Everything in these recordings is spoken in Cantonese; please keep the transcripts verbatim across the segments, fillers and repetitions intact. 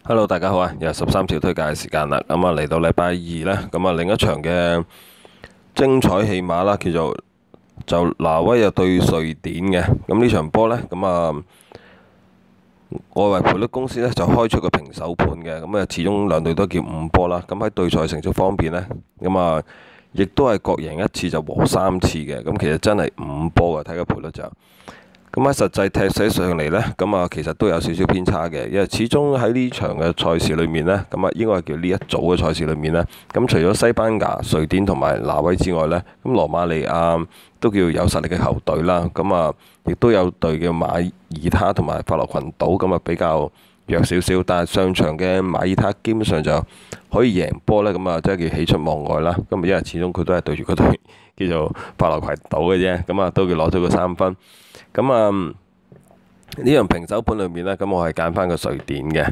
Hello，大家好啊！又係十三條推介嘅時間啦。咁啊，嚟到禮拜二呢，咁啊另一場嘅精彩戲碼啦，叫做就挪威又對瑞典嘅。咁呢場波呢，咁啊外圍賠率公司呢就開出個平手盤嘅。咁啊，始終兩隊都叫五波啦。咁喺對賽成績方面呢，咁啊亦都係各贏一次就和三次嘅。咁其實真係五波嘅，睇個賠率就。咁喺實際踢死上嚟呢，咁啊其實都有少少偏差嘅，因為始終喺呢場嘅賽事裏面呢，咁啊應該係叫呢一組嘅賽事裏面呢，咁除咗西班牙、瑞典同埋挪威之外呢，咁羅馬尼亞都叫有實力嘅球隊啦，咁啊亦都有隊叫馬耳他同埋法羅群島，咁啊比較弱少少，但係上場嘅馬耳他基本上就可以贏波呢，咁啊即係叫喜出望外啦。咁因為始終佢都係對住嗰隊叫做法羅群島嘅啫，咁啊都叫攞咗個三分。咁啊呢樣平手盤裏面呢，咁我係揀翻個瑞典嘅。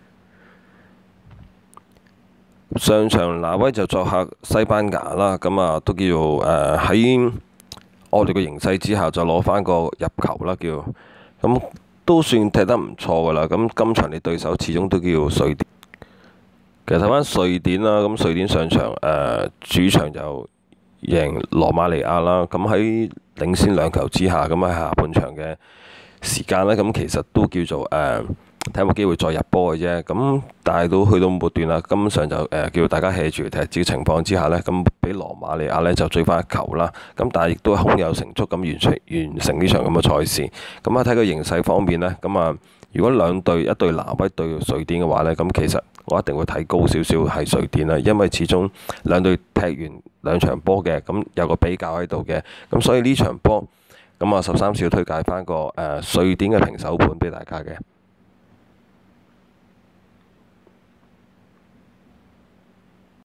上場挪威就作客西班牙啦，咁啊都叫做誒喺惡劣嘅形勢之下就攞翻個入球啦，叫咁都算踢得唔錯噶啦。咁今場你對手始終都叫瑞典。其實睇翻瑞典啦，咁瑞典上場誒、呃、主場就贏羅馬尼亞啦，咁喺領先兩球之下，咁喺下半場嘅時間呢，咁其實都叫做誒睇有冇機會再入波嘅啫。咁但係都去到末段啦，根本上就誒、呃、叫大家 hea 住踢嘅情況之下呢，咁俾羅馬尼亞呢就追翻一球啦。咁但係亦都胸有成竹咁完成完成呢場咁嘅賽事。咁啊睇個形勢方面呢，咁啊如果兩隊一隊挪威對瑞典嘅話呢，咁其實我一定會睇高少少係瑞典啦，因為始終兩隊踢完兩場波嘅，咁有個比較喺度嘅，咁所以呢場波咁啊十三少推介翻個誒瑞典嘅平手盤俾大家嘅。